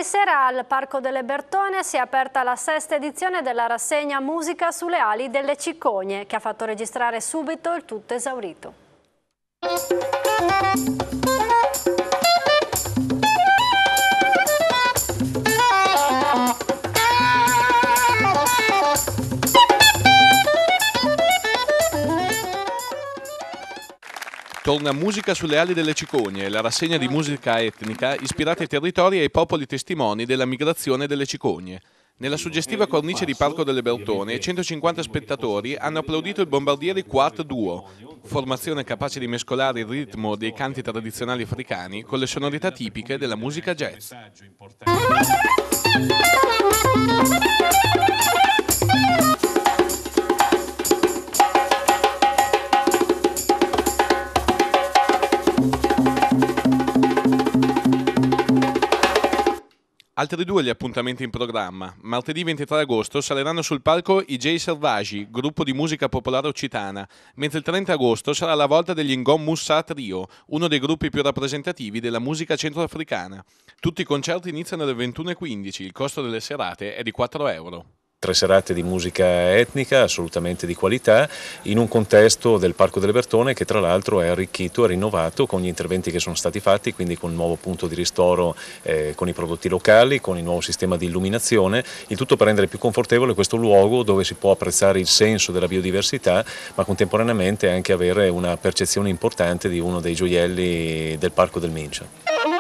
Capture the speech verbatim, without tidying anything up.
Ieri sera al Parco delle Bertone si è aperta la sesta edizione della rassegna Musica sulle ali delle Cicogne, che ha fatto registrare subito il tutto esaurito. Torna Musica sulle ali delle Cicogne, la rassegna di musica etnica ispirata ai territori e ai popoli testimoni della migrazione delle cicogne. Nella suggestiva cornice di Parco delle Bertone, centocinquanta spettatori hanno applaudito il Bombardieri Quart Duo, formazione capace di mescolare il ritmo dei canti tradizionali africani con le sonorità tipiche della musica jazz. Altri due gli appuntamenti in programma. Martedì ventitré agosto saliranno sul palco i Jay Selvagi, gruppo di musica popolare occitana, mentre il trenta agosto sarà la volta degli Ngom Moussa Trio, uno dei gruppi più rappresentativi della musica centroafricana. Tutti i concerti iniziano alle ventuno e quindici, il costo delle serate è di quattro euro. Tre serate di musica etnica assolutamente di qualità in un contesto del Parco delle Bertone che tra l'altro è arricchito e rinnovato con gli interventi che sono stati fatti, quindi con il nuovo punto di ristoro eh, con i prodotti locali, con il nuovo sistema di illuminazione, il tutto per rendere più confortevole questo luogo dove si può apprezzare il senso della biodiversità ma contemporaneamente anche avere una percezione importante di uno dei gioielli del Parco del Mincio.